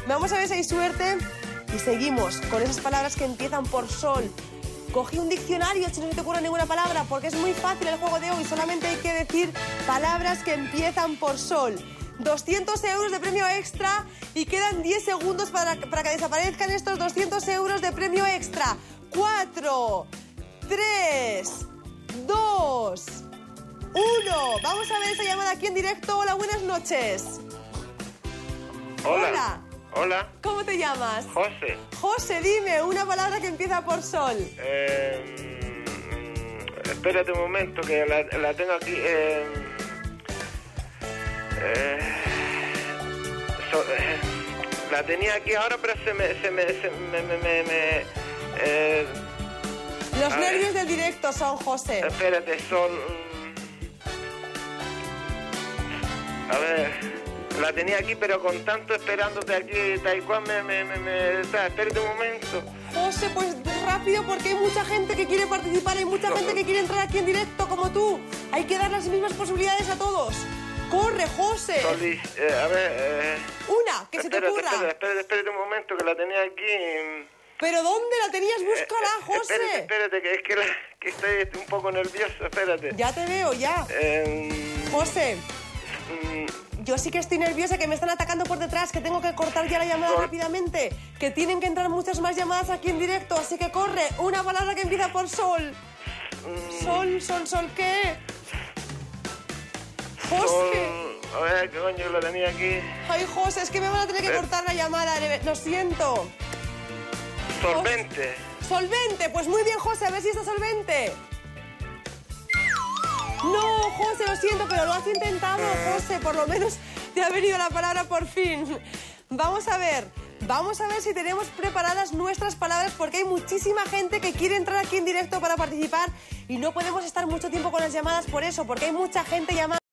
Vamos a ver si hay suerte y seguimos con esas palabras que empiezan por sol. Coge un diccionario si no se te ocurre ninguna palabra, porque es muy fácil el juego de hoy. Solamente hay que decir palabras que empiezan por sol. 200 euros de premio extra y quedan 10 segundos para que desaparezcan estos 200 euros de premio extra. 4, 3, 2, 1. Vamos a ver esa llamada aquí en directo. Hola, buenas noches. Hola. Hola. ¿Cómo te llamas? José. José, dime una palabra que empieza por sol. Espérate un momento que la tengo aquí. La tenía aquí ahora, pero Los nervios del directo son, José. Espérate, son... A ver... La tenía aquí, pero con tanto esperándote aquí, tal cual espérate un momento. José, pues rápido, porque hay mucha gente que quiere participar, hay mucha gente que quiere entrar aquí en directo como tú. Hay que dar las mismas posibilidades a todos. ¡Corre, José! A ver... Una, que se te ocurra. Espérate un momento, que la tenía aquí... ¿Pero dónde la tenías? Búscala, José. Espérate, que estoy un poco nervioso, espérate. Ya te veo, ya. José... Yo sí que estoy nerviosa, que me están atacando por detrás, que tengo que cortar ya la llamada rápidamente, que tienen que entrar muchas más llamadas aquí en directo, así que corre, una palabra que empieza por sol. Sol, ¿qué? José. A ver, ¿qué coño la tenía aquí? Ay, José, es que me van a tener que cortar la llamada, lo siento. Solvente. Solvente, pues muy bien, José, a ver si está solvente. No, José, lo siento, pero lo has intentado, José. Por lo menos te ha venido la palabra por fin. Vamos a ver si tenemos preparadas nuestras palabras, porque hay muchísima gente que quiere entrar aquí en directo para participar y no podemos estar mucho tiempo con las llamadas por eso, porque hay mucha gente llamando.